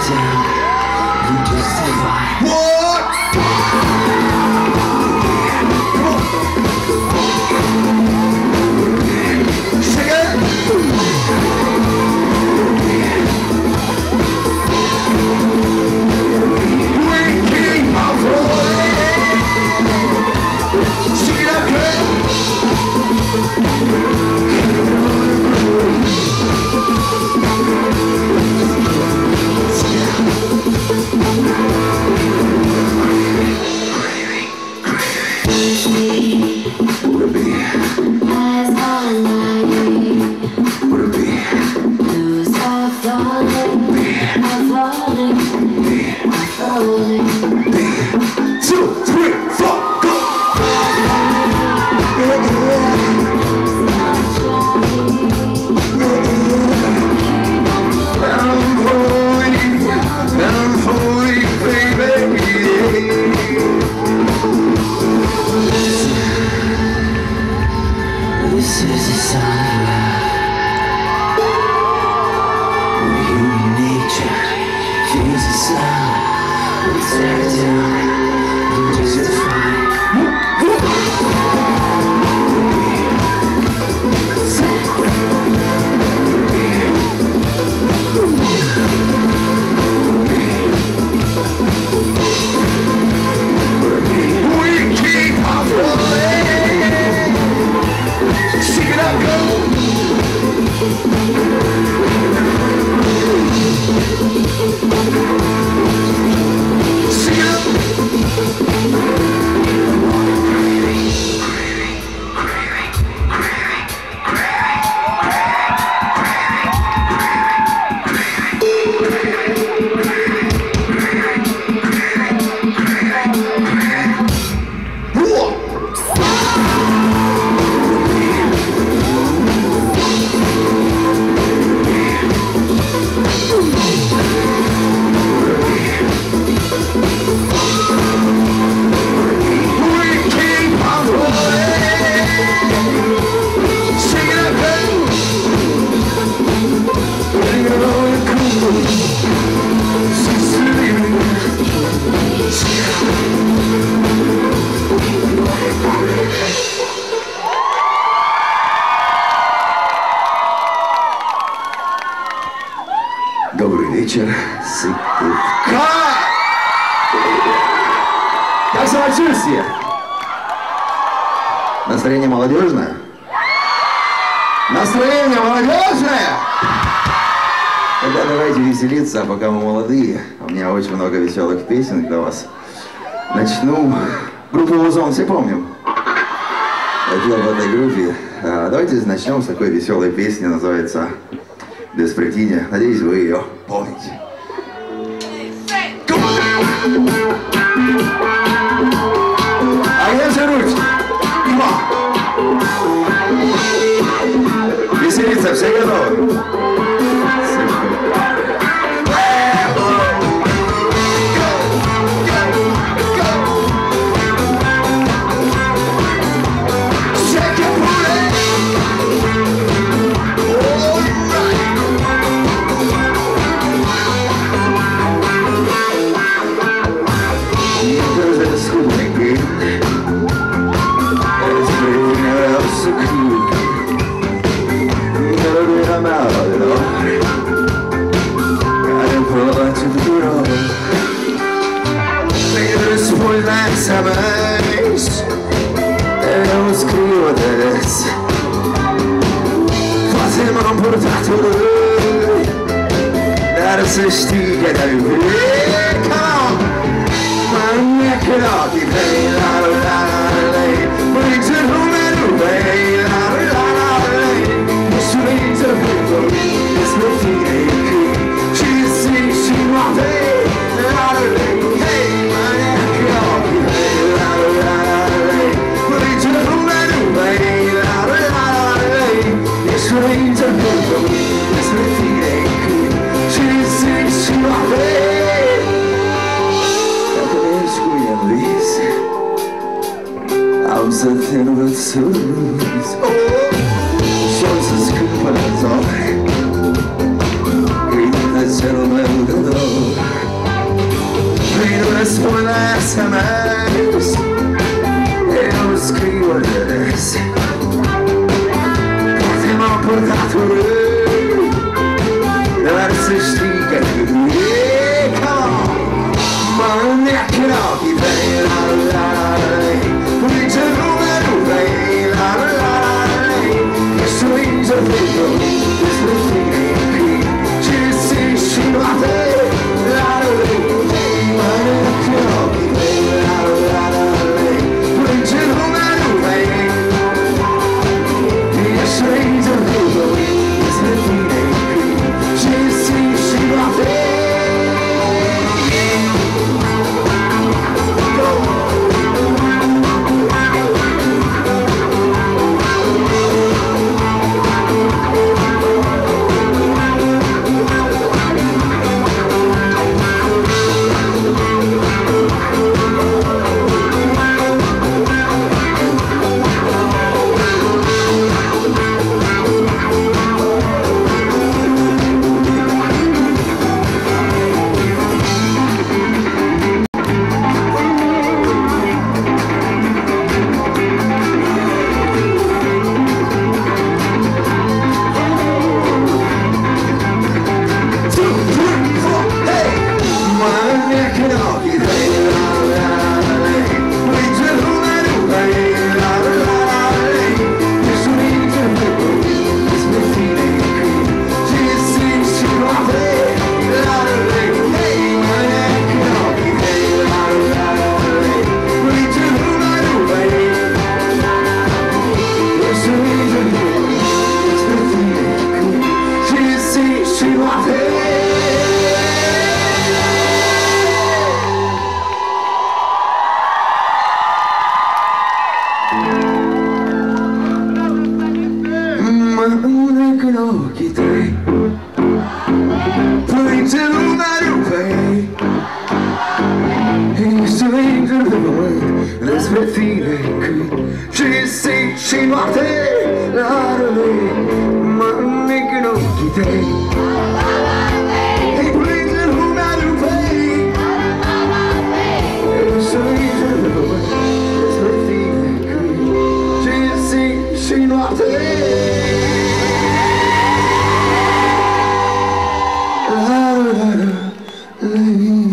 down, you just survive. What? Sing it. We keep on rolling. Sing it up, girl. This is a sign of love. When human nature feels the sound, we tear it down and justify. We keep on rolling. Sing it up, go. Sing it up. Добрый вечер, Сыктывкар! Как самочувствие? Настроение молодежное? Настроение молодежное? Тогда давайте веселиться, а пока мы молодые. У меня очень много веселых песен для вас. Начну. Группу «Озон» все помним? Я пел в этой группе. Давайте начнем с такой веселой песни, называется «Беспредельно». Надеюсь, вы ее помните. А я же ручки. Веселиться, все готовы? Sabes, eu escrevo desse. Fazemos portanto, dar-se estiga da vida. Come on, minha croque vem lá, lá, lá, brings it home and away, lá, lá, lá, this means a people, this will be a key. She sees, she wants it, lá, lá, hey, minha croque. Strange and beautiful, this little ain't she sings, she loves it. portato verso stiga come on, ma neanche no chi vede qui c'è numero che stringe il vetro che stringe qui ci si scivolate ma neanche no chi vede qui c'è numero che stringe il vetro che stringe qui ci si scivolate. La la la la.